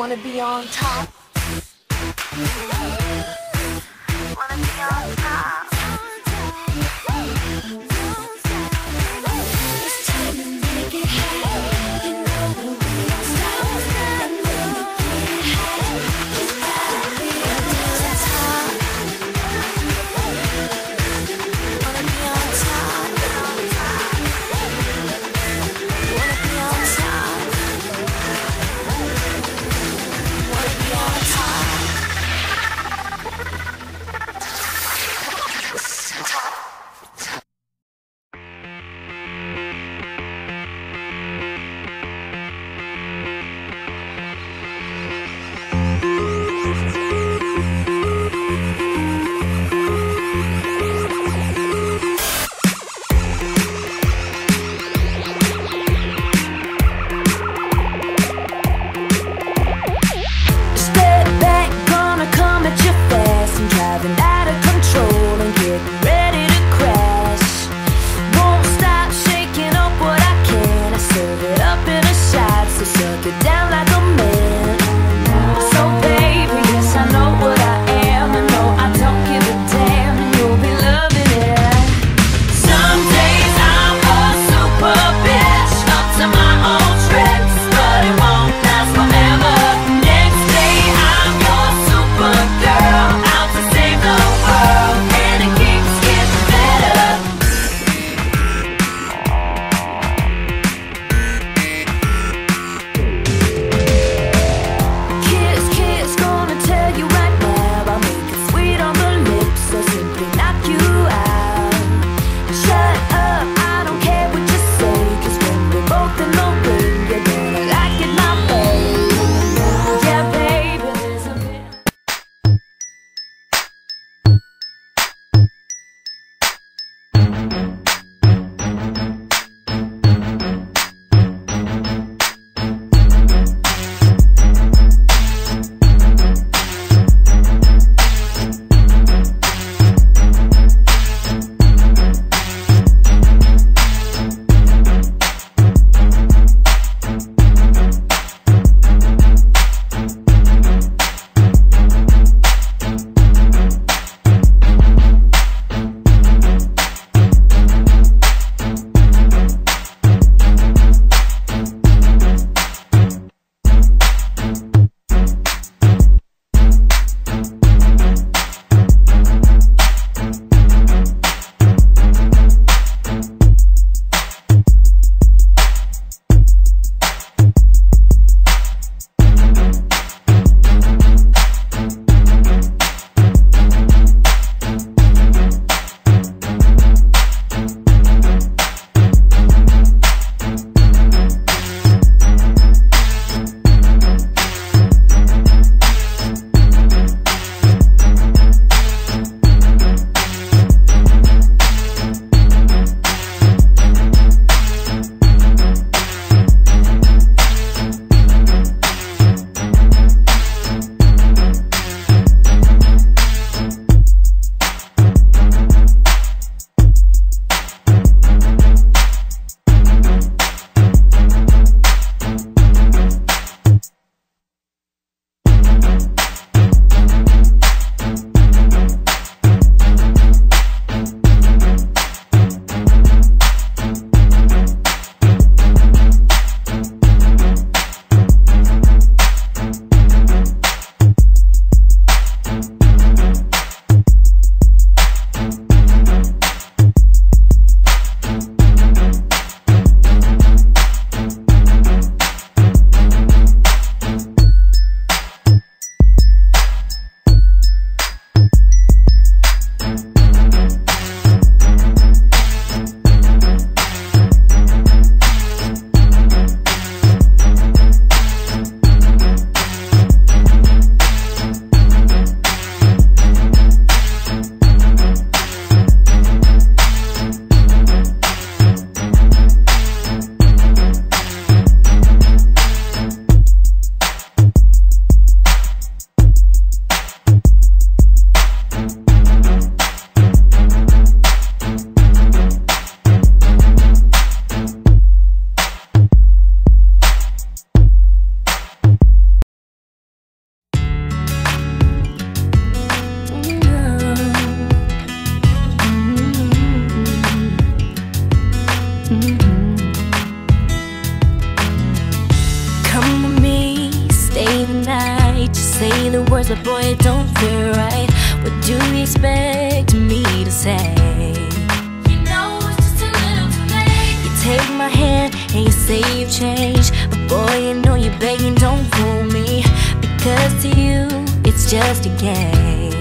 Wanna be on top. Wanna be on top. It's time to make it happen. You know that we don't stop. It's gotta be on top. Wanna be on top. Wanna be on top. Wanna be on top. Step back, gonna come at you fast. I'm driving out of control and getting ready to crash. Won't stop shaking up what I can. I serve it up in a shot, so suck it down like a man. So baby, yes I know what I am, and no I don't give a damn, and you'll be loving it. Some days I'm a super bitch, up to my own tricks, but it won't last forever. Next day I'm your super girl, out to save the world, and it keeps getting better. Kiss, kiss, gonna tell you right now, I'll make it sweet on the lips, or simply knock you out. Shut up, I don't care what you say, 'cause when we're both in the ring, you're gonna like it my way. Yeah, baby, there's a bit. Come with me, stay the night. Just say the words, but boy, it don't feel right. What do you expect me to say? You know it's just a little too late. You take my hand and you say you've changed, but boy, you know you're begging, don't fool me. Because to you, it's just a game.